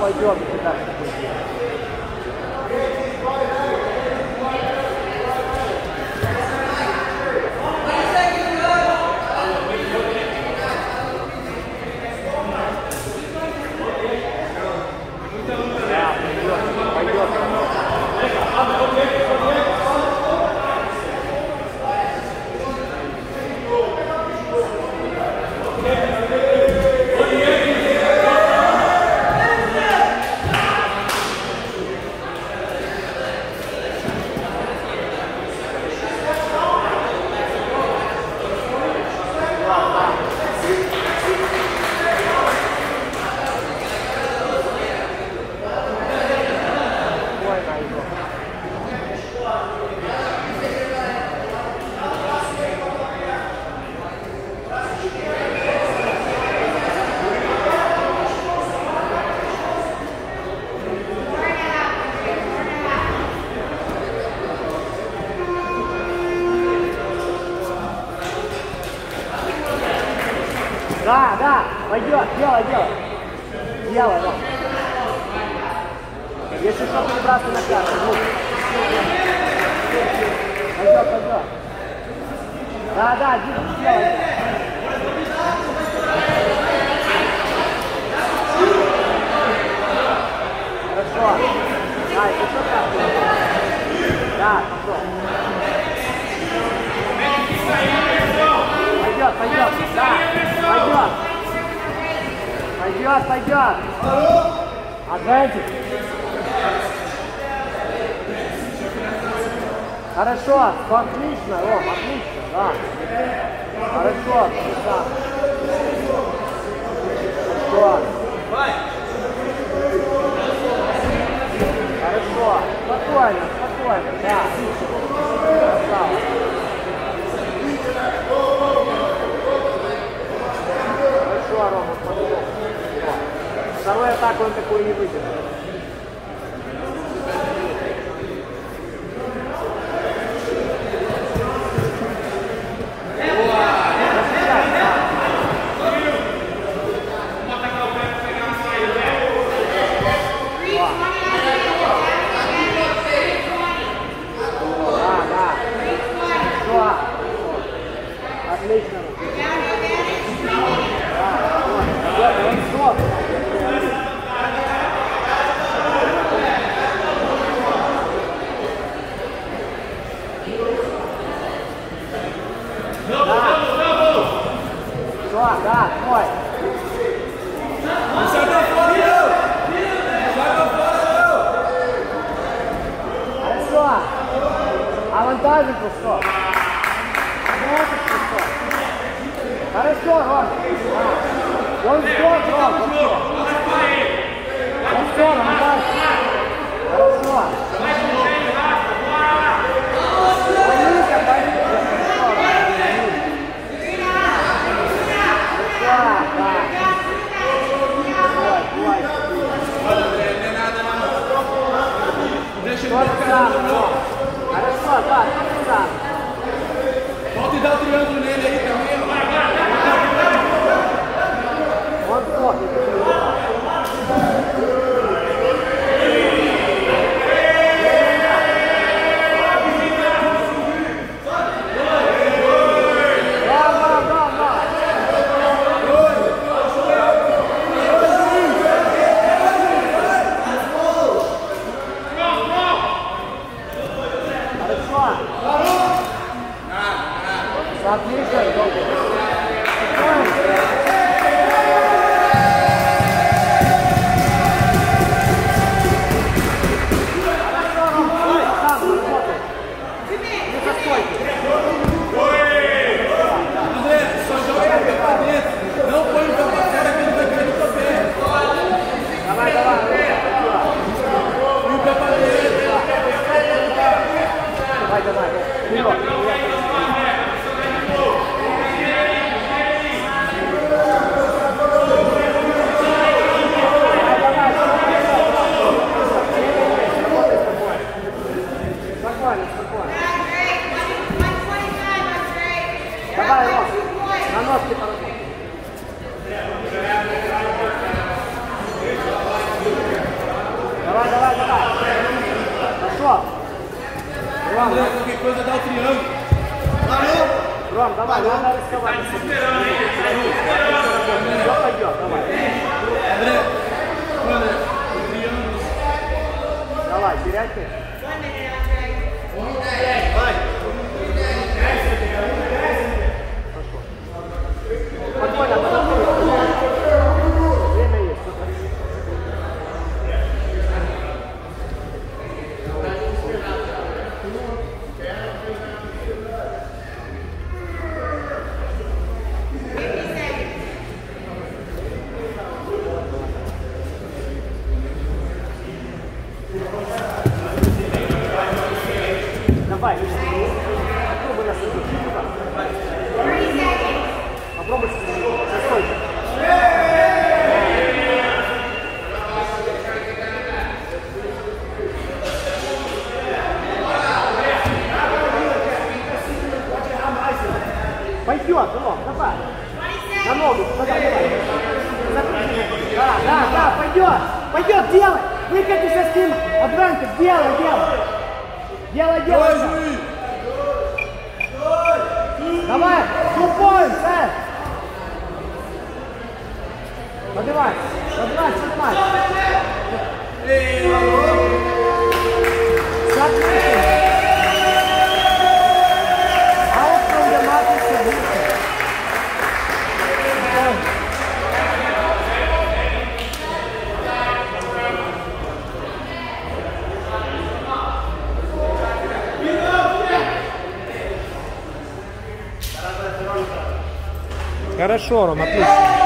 пойдет у тебя. Да, пойдет, делай. Делай, Ром. Если что, перебрасывай на пятку. Пойдет. Да, делай. Хорошо. Да, если что, так. Да, пошел. Пойдет, да, пойдет. Адвентик. Хорошо, отлично, Ром, отлично, да. Хорошо, да. Хорошо, спокойно, да. Красава. Хорошо, Рома, пошел. Второй атаку он такой не выйдет. Отлично. Да, твой. Хорошо. Авантажик пошел. Хорошо, Ром. Он что, Ром? Хорошо, авантажик. Хорошо. Хорошо, да, pode dar o triângulo nele aí também, ó. Он Ром, давай, надо рисковать. Все пойдет, давай. Давай, терять нет. Спокойно, время есть. Давай, попробуй насадить. Попробуй со стойкой. Пойдет, Ром, давай. На ногу, давай. Да, пойдет. Пойдет, делай. Выкатись с ним. Адвенка, делай. Делай. Давай, тупой, Сэм. Поднимай. Out from the market solution. Хорошо, Ром, отлично.